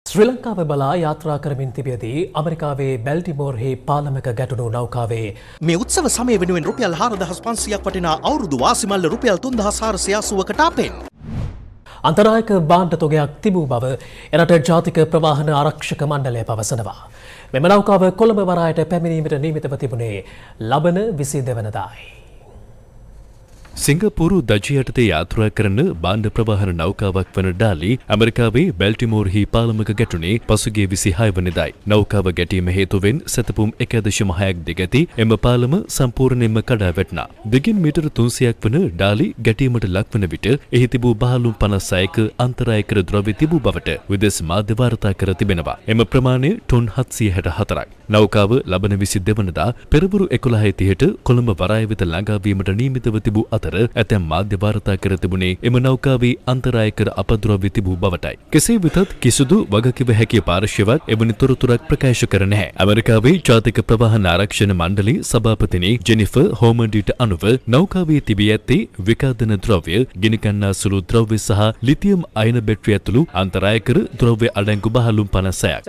ශ්‍රී ලංකාව බලා යාත්‍රා කරමින් තිබියදී ඇමරිකාවේ බැල්ටිමෝර්හි පාලමික ගැටුණු නෞකාවේ මේ උත්සව සමය වෙනුවෙන් රුපියල් 4500ක් වටිනා අවුරුදු වාසිමල්ල රුපියල් 3480කට අපෙන් අන්තරායක භාණ්ඩ තොගයක් තිබූ බව එරට ජාතික ප්‍රවාහන ආරක්ෂක මණ්ඩලය පවසනවා. මෙම නෞකාව කොළඹ වරායට පැමිණීමට නියමිතව තිබුණේ ලබන 22 වෙනිදායි. සිංගප්පූරු දජ යටතේ යාත්‍රා කරන භාණ්ඩ ප්‍රවාහන නෞකාවක් වන ඩාලි ඇමරිකාවේ බැල්ටිමෝර්හි පාලමික ගැටුණේ පසුගිය 26 වෙනිදායි. නෞකාව ගැටීම හේතුවෙන් සැතපුම් 1.6ක් දිග ඇති එම පාලම සම්පූර්ණයෙන්ම කඩා වැටුණා. දිගින් මීටර 300ක් වන ඩාලි ගැටීමට ලක්වන විට එහි තිබූ බහලුම් 56ක අන්තරාය කර ද්‍රව්‍ය තිබූ බවට විදේශ මාධ්‍ය වාර්තා කර තිබෙනවා. එම ප්‍රමාණය ටොන් 764ක්. නෞකාව ලබන 22 වෙනිදා පෙරවරු 11:30ට කොළඹ වරාය වෙත ළඟා වීමට නියමිතව තිබූ ඇතැම් මාධ්‍ය වාර්තා කර තිබුණේ එම නෞකාවේ අන්තරාය කර අපද්‍රව්‍ය තිබූ බවටයි. කෙසේ වෙතත් කිසිදු වගකිව හැකි පාර්ශ්වයක් එවැනි තොරතුරක් ප්‍රකාශ කර නැහැ. ඇමරිකාවේ ජාතික ප්‍රවාහන ආරක්ෂණ මණ්ඩලයේ සභාපතිනි ජෙනිෆර් හෝමන්ඩිට අනුව නෞකාවේ තිබී ඇත්තේ විකාදන ද්‍රව්‍ය, ගිනිකන්නා සුළු ද්‍රව්‍ය සහ ලිතියම් අයන බැටරි ඇතුළු අන්තරාය කර ද්‍රව්‍ය අඩංගු බහලුම් 56ක්.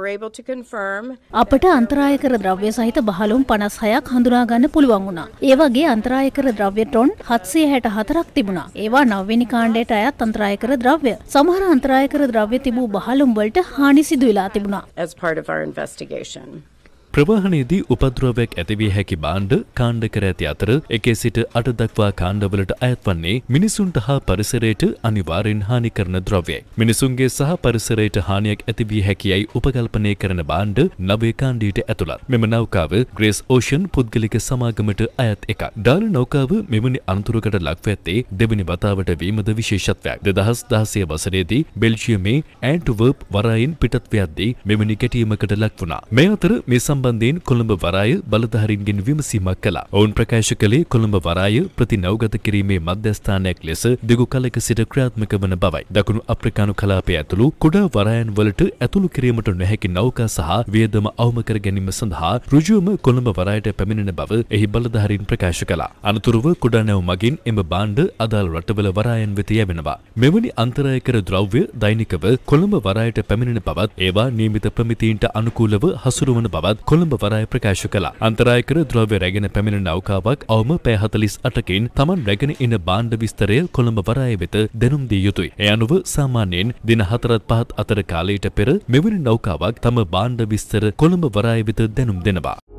අපට අන්තරාය කර ද්‍රව්‍ය සහිත බහලුම් 56ක් හඳුනා ගන්න පුළුවන් වුණා. ඒ වගේ අන්තරාය කර ද්‍රව්‍ය ටොන් 764ක් තිබුණා. ඒවා නවවෙනි කාණ්ඩයට අයත් අන්තරාය කර ද්‍රව්‍ය. සමහර අන්තරාය කර ද්‍රව්‍ය තිබූ බහලුම් වලට හානි සිදු වෙලා තිබුණා. As part of our investigation. ප්‍රවාහනයේදී උපද්‍රවයක් ඇතිවිය හැකි භාණ්ඩ කාණ්ඩ කර ඇති අතර 1 සිට 8 දක්වා කාණ්ඩවලට අයත් වන්නේ මිනිසුන්ට හා පරිසරයට අනිවාර්යෙන් හානි කරන ද්‍රව්‍යයි. මිනිසුන්ගේ සහ පරිසරයට හානියක් ඇතිවිය හැකියයි උපකල්පනය කරන භාණ්ඩ 9 කාණ්ඩයට ඇතුළත්. මෙම නෞකාව ග්‍රේස් ඕෂන් පුද්ගලික සමාගමට අයත් එකක්. ඩාල නෞකාව මෙවැනි අනතුරකට ලක්ව ඇත්තේ දෙවනි වතාවට වීමද විශේෂත්වයක්. 2016 වසරේදී බෙල්ජියමේ ඇන්ට්වර්ප් වරායෙන් පිටත් වෙද්දී මෙවැනි ගැටීමකට ලක් වුණා. මේ අතර මේ සම්බන්ධයෙන් කොළඹ වරාය බලධාරීන්ගෙන් විමසීමක් කළා. ඔවුන් ප්‍රකාශ කළේ කොළඹ වරාය ප්‍රතිනෞගත කිරීමේ මධ්‍යස්ථානයක් ලෙස දිගු කලක සිට ක්‍රියාත්මක වන බවයි. දකුණු අප්‍රිකානු කලාපය ඇතුළු කුඩා වරායන් වලට ඇතුළු කිරීමට නොහැකි නෞකා සහ වියදම අවම කර ගැනීම සඳහා ඍජුවම කොළඹ වරායට පැමිණෙන බව එහි බලධාරීන් ප්‍රකාශ කළා. අනතුරුව කුඩා නැව් මගින් එම භාණ්ඩ අදාළ රටවල වරායන් වෙත යැවෙනවා. මෙවැනි අන්තරාය කර ද්‍රව්‍ය දෛනිකව කොළඹ වරායට පැමිණෙන බවත් ඒවා නියමිත ප්‍රමිතීන්ට අනුකූලව හසුරුවන බවත් කොළඹ වරාය ප්‍රකාශ කළා. අන්තරාය කර ද්‍රව්‍ය රැගෙන පැමිණෙන නෞකාවක් අවම පැය 48කින් Taman රැගෙන එන භාණ්ඩ විස්තරය කොළඹ වරාය වෙත දැනුම් දිය යුතුයි. ඒ අනුව සාමාන්‍යයෙන් දින 4-5 අතර කාලයට පෙර මෙවැනි නෞකාවක් තම භාණ්ඩ විස්තර කොළඹ වරාය වෙත දැනුම් දෙනවා.